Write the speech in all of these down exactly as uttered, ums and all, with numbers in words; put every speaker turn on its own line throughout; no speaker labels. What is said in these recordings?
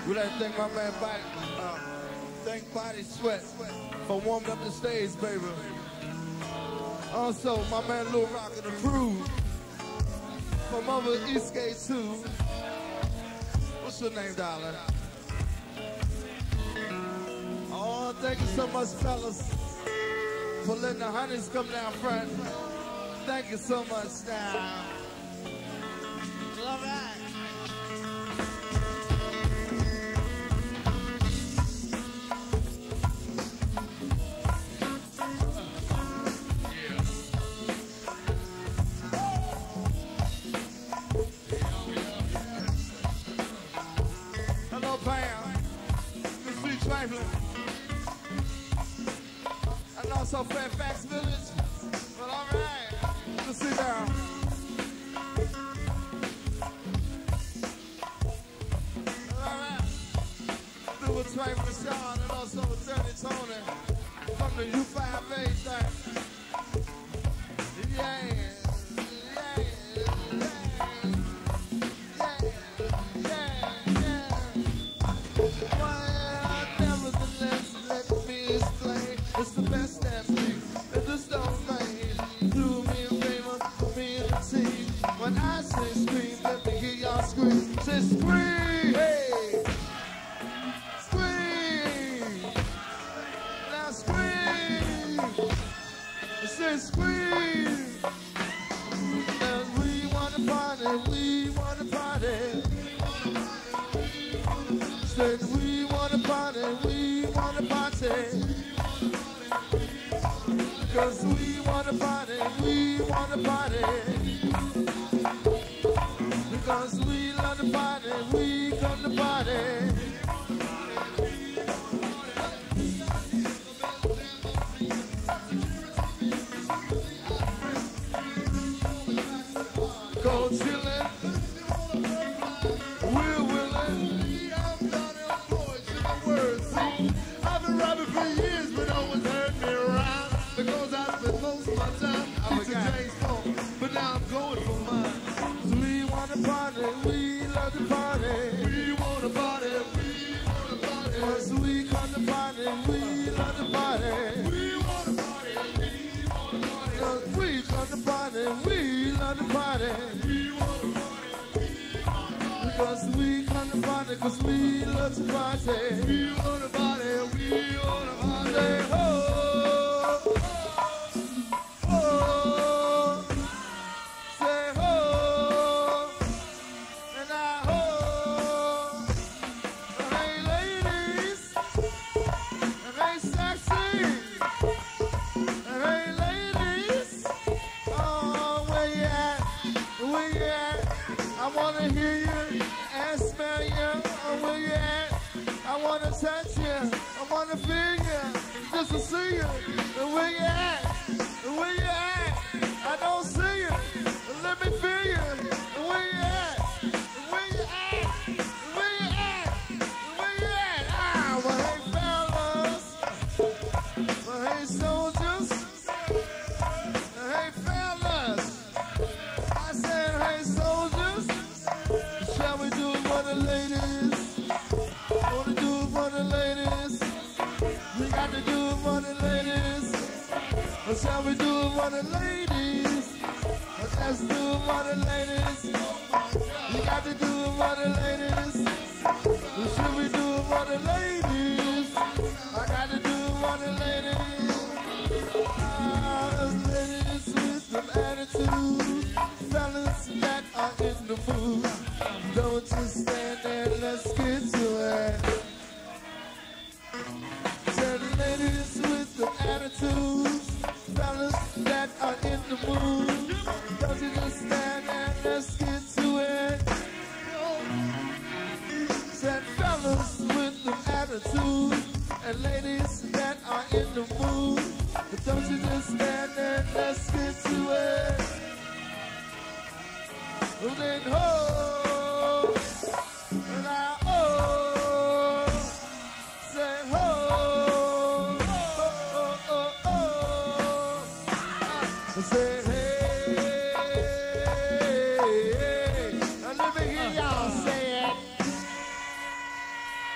We like to thank my man Body, uh, thank Body Sweat for warming up the stage, baby. Also, my man Lil Rock and the crew from over Eastgate too. What's your name, darling? Oh, thank you so much, fellas, for letting the honeys come down front. Thank you so much, now. All right. Hello, Pam. Good to see you, Trifling. And also Fairfax Village. But all right. Good to see you down. With Trifling Sean and also with Dirty Tony from the U five A thing. Yeah, yeah, yeah, yeah, yeah. Well, nevertheless, let me explain. It's the best dance beat in this domain. Do me a favor, for me and the team. When I say scream, let me hear y'all scream. Say scream, hey! Scream, and we wanna party, we wanna party. Said we wanna party, we wanna party. Cause we wanna party, we wanna party. Because we love to party, we come to party. Go chillin', we're willing. I'm down in Floyd, to my words, see. I've been rapping for years, but no one's heard me around. Because I spent most of my time teaching James Phone, but now I'm going for mine. So we wanna party, we love to party. We wanna party, we wanna party. Cause we come to party, we love to party. We wanna party, we wanna party. Cause we come to party, we love to party. Because we come to party, cause we love to party. We wanna party, we wanna party. Say ho, ho, say ho, and I ho. Hey ladies, and hey sexy, and hey ladies. Oh, where you at, where you at? I wanna hear you and smell you. Oh, where you at? I wanna touch you. I wanna feel you. Just to see you. And where you at? And where you at? I don't see you. Let me feel you. And where you at? And where you at? And where you at? And where you at? Ah, well, hey, fellas. Well, hey, soldiers. Hey, fellas. I said, hey, soldiers. Shall we do it for the ladies? Wanna do it for the ladies? We got to do it for the ladies. Or shall we do it for the ladies? Let's do it for the ladies. We got to do it for the ladies. Or should we do it for the ladies? I got to do it for the ladies. Ah, those ladies with some attitude. Fellas that are in the mood. Don't just stand there, let's get to it. Tell the ladies with the attitude, fellas that are in the mood. Don't you just stand there, let's get to it. Said fellas with the attitude, and ladies that are in the mood. Don't you just stand there, let's get to it. Well then ho, and I oh, say ho, oh, oh, oh, oh. Say hey, hey, and let me hear y'all say it.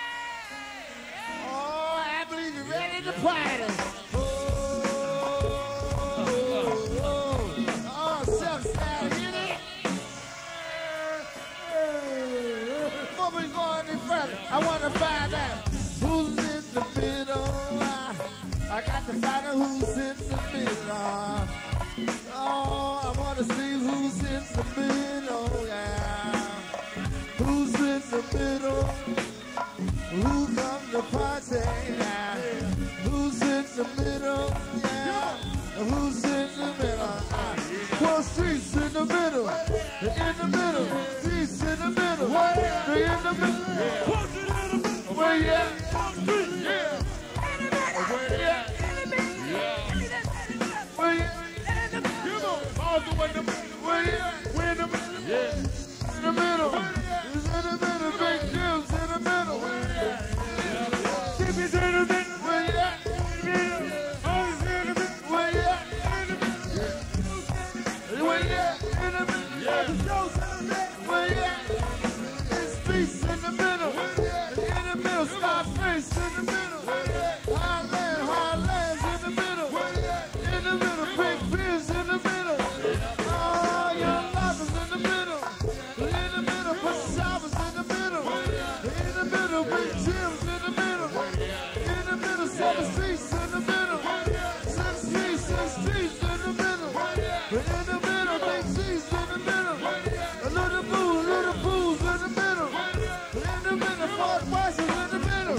who's in the middle, yeah. Who's in the middle? Who come to party, yeah. Who's in the middle, yeah. Who's in the middle? Well, streets in the middle, in the middle, streets in the middle, they in the middle. Where you at? Yeah. Where you at? Where you at? Come on, all the way to the middle. Where you at? We're in the middle. Yeah. In the middle. It's in the middle. Big Jim's in the middle. Jimmy's in the middle. Where you at? In the middle. Always in the middle. Where you at? In the middle. Where you at? In the middle. Yeah. The show's in the middle. Where you at? It's Beast in the middle. In the middle. Scarface in the middle. Highland, Highlands in the middle. In the middle. Big Biz in the middle. Oh, Young Lovers in the middle. In the middle. Pasamas in the middle. In the middle. Big Jim's in the middle. In the middle. Seven Streets in the middle. Six Streets, Six Streets in the middle. In the middle. Big C's in the middle. A little boo, little boo's in the middle. In the middle. Fort Washington in the middle.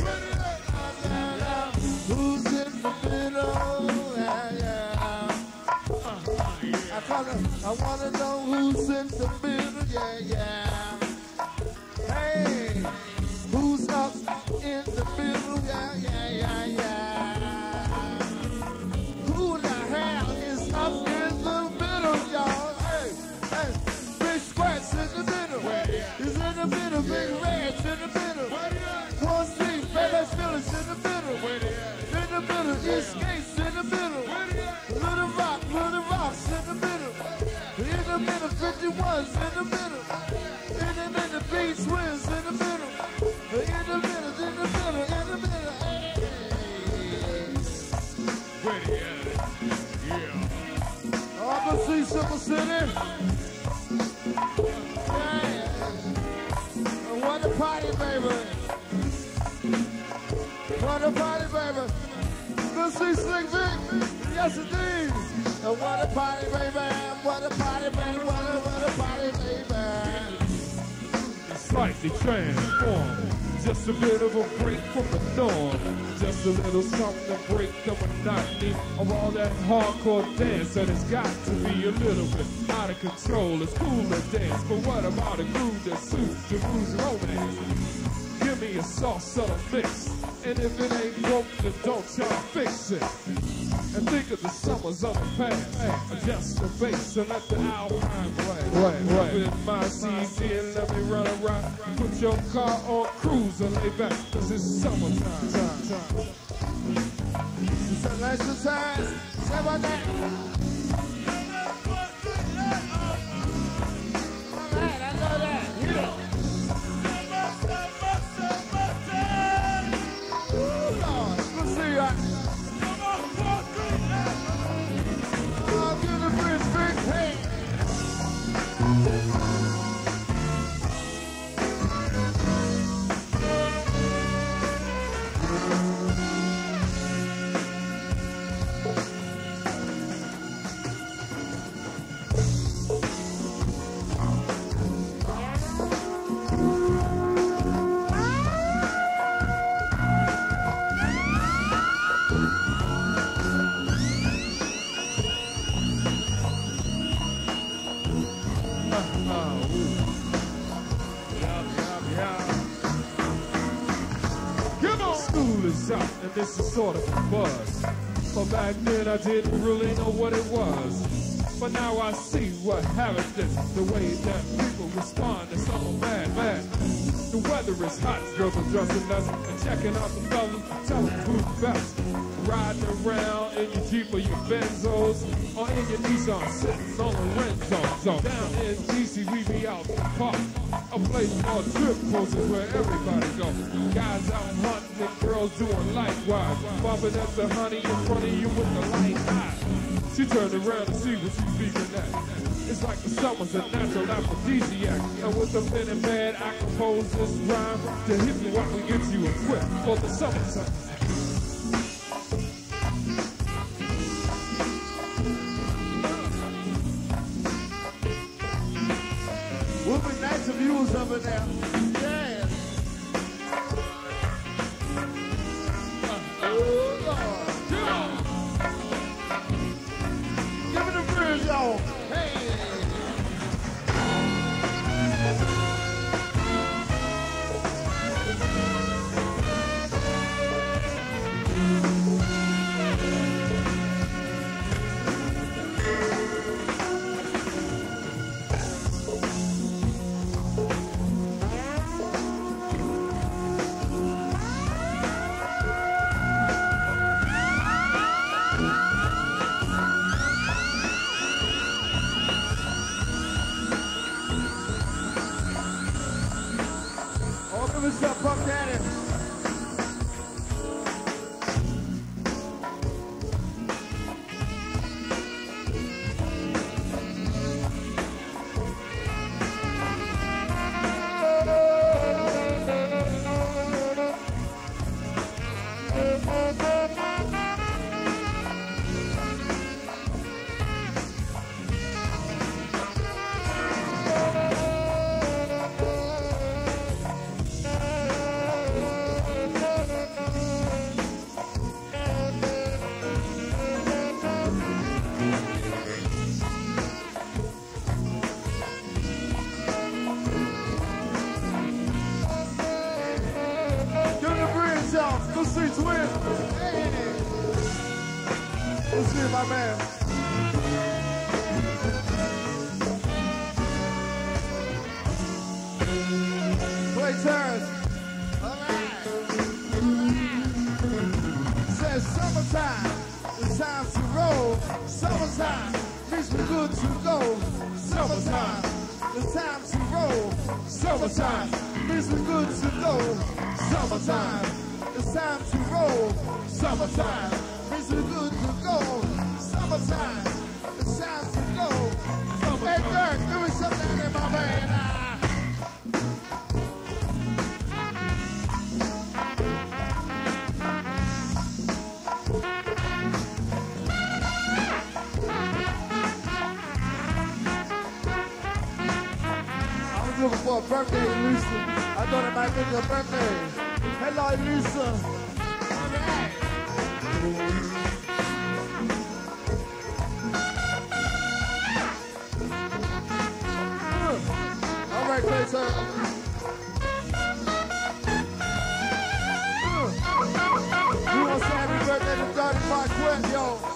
Who's in the middle? Yeah, yeah. I, kinda, I wanna know who's in the middle. Yeah, yeah. Hey, who's up in the middle? Yeah, yeah, yeah, yeah. Who the hell is up in the middle, y'all? Hey, hey, Big Scratch in the middle. He's in the middle. Big Red's in the middle. One Street, Fairfax Village in the middle. In the middle, East Gates in the middle. Little Rock, Little Rocks in the middle. In the middle, fifty-one's in the middle. In the middle, Beach Winds in the middle. In the middle, in the middle, in the middle.
Ready at it. Yeah.
All the see Simple City. Yeah. What a party, baby. What a party, baby. Good see Slick Vic. Yes, indeed. What a party, baby. What a party, baby. What a, what a party, baby.
Slightly transformed. Just a bit of a break from the norm. Just a little something to break the monotony of all that hardcore dance. And it's got to be a little bit out of control. It's cool to dance, but what about a groove that suits the blues romance? Give me a sauce of a mix. And if it ain't broke, then don't try to fix it. And think of the summers of the past. Hey, adjust the bass and let the alpine play. Right, right. With my C D and let me run around. Put your car on cruise and lay back, cause it's summertime. Time, time.
It's a nice time. Say about that. All right, I know that. Yeah. Ooh, Lord. Let's see ya. I'll give the bridge big hey.
And this is sort of a buzz. But back then I didn't really know what it was. But now I see what happened, the way that people respond to something bad, bad. The weather is hot, girls are dressing us and checking out the fellas, tell them who's best. Riding around in your Jeep or your Benzos, or in your Nissan, sitting on the rental zone. Down in D C, we be out in the park. A place called Trip Post is where everybody goes. Guys out hunting and girls doing likewise. Bumping at the honey in front of you with the light eye. She turned around to see what she's speaking at. It's like the summer's a natural aphrodisiac. And with a pen and pad, I compose this rhyme to hit you while we get you equipped for the summertime.
some views over there. Yeah. Oh, Lord. Give me the bridge, y'all. Hey. What's up, Buck Daddy? Let's see, twin. Hey. Let's see, my man. Play turns. All right. Says summertime. It's time to roll. Summertime. Makes me good to go. Summertime. It's time to roll. Summertime. Makes me good to go. Summertime. It's time to roll. Summertime. It's good to go. Summertime. It's time to go. Summertime. Hey, Dirk, give me something in my man. Ah. I was looking for a birthday, Lisa. I thought it might be your birthday. Hello, Lisa. All right. All right, Clayton. We want to say happy birthday to Dirty Marquette, yo.